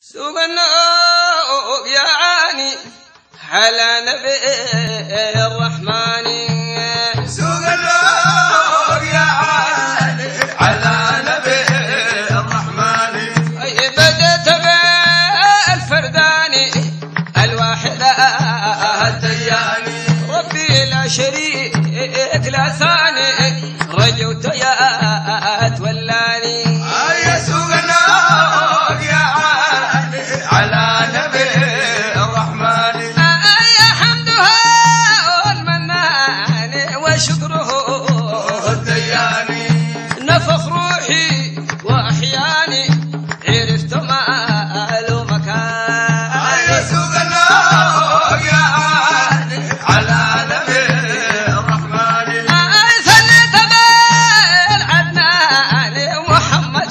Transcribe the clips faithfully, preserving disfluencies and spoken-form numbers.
سوق النوق يا عاني على نبي الرحمن. سوق النوق يا عاني على نبي الرحمن. أي بدت بالفرداني الواحد الدياني ربي لا شريك لا ثاني رجوت يا تولاني. يا سوق النوق يا عاني على نبي الرحمن. أي حمدها المنان وشكره الدياني نفخ روحي وأحياني عرفت ما له مكان. يا سوق النوق يا عاني على نبي الرحمن. أي ثنيت بالعدنان محمد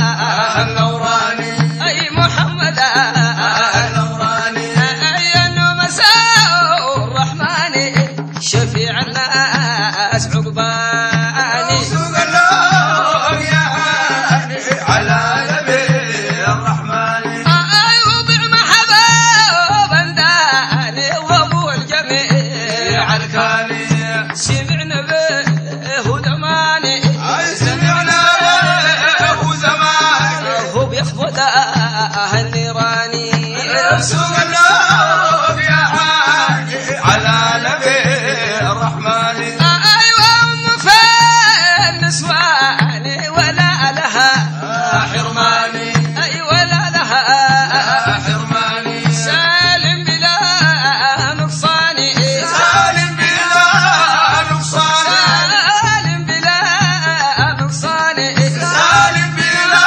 النوراني أي محمد النوراني. أي أنه مساء الرحمن شفيع الناس عقباني. سوق النوق يا عاني على نبي الرحمن. أي وضع محبوبا داني وابو الجميع الكالي سمعنا به دماني اي سمعنا له زمان هو بيخفض النيراني. سوق النوق يا عاني على نبي الرحمن. أي وأم فين نسواني ولا لها حرماني أي ولا لها حرماني. سالم بلا نقصاني سالم بلا نقصان سالم بلا نقصاني سالم بلا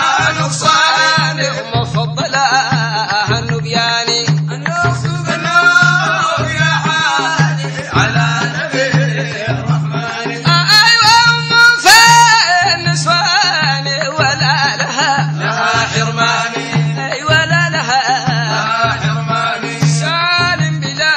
نقصان. مفضلة النبياني. سوق النوق يا عاني على نبي الرحمن. أي وأم فين نسواني ولا لها لها حرماني أي ولا لها حرماني. سالم بلا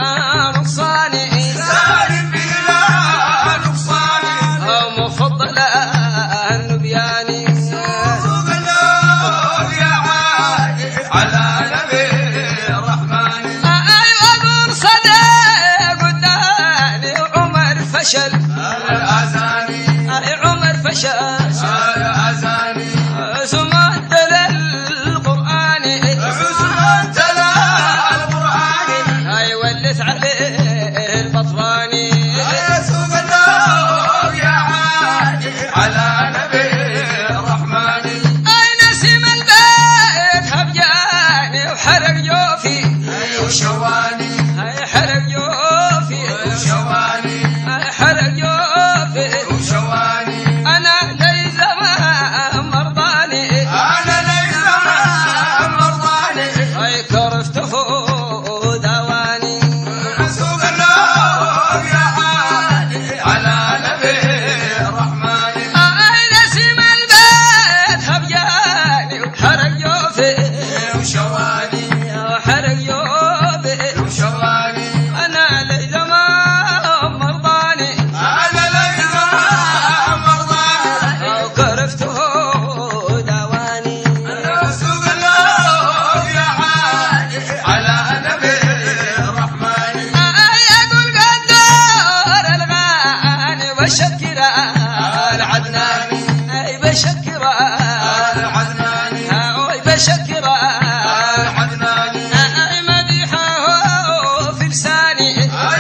نقصاني سالم بلا نقصان. مفضلة النبياني. سوق النوق يا عاني على نبي الرحمن. أي أقول صدق قدامي عمر فشل الأذاني أي عمر فشل الأذاني سمعت للقرآن حسن تلا القرآن. أي ولت عليه البطراني. سوق النوق يا عاني على نبي الرحمن. أي نسيم البيت هبجاني وحرق جوفي وشواني أي حرق جوفي وشواني أي حرق جوفي وشواني. أنا لي زمان مرضاني أنا ليس ما مرضاني. أي كرفته دواني. سوق النوق يا عاني على نبي الرحمن. أي نسيم البيت هبجاني وحرق جوفي وشواني وحرق جوفي وشواني. أنا لي زمان مرضاني أنا ليس ما مرضاني. أو كرفته دواني. سوق النوق يا عاني على نبي الرحمن. أي أقول قدر الغاني بشكر العدناني أي بشكر العدناني أي بشكر العدناني. أي مديحه في لساني أي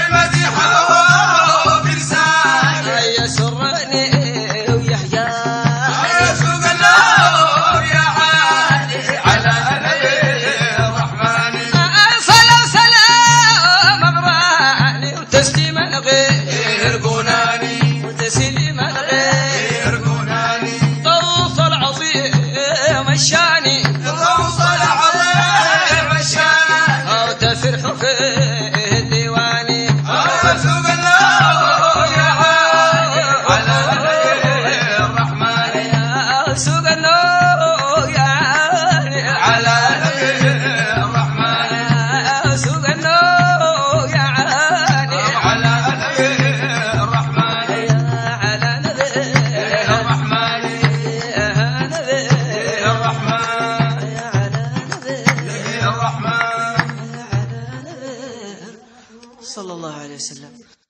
مديحه بلساني. أي يسرني ويحيى. سوق النوق يا عاني على نبي الرحمن. أي صلاة سلام أمراني وتسليما غير يرقوناني وتسليما غير يرقوناني. طوف العظيم الشاني توصل صلى الله عليه وسلم.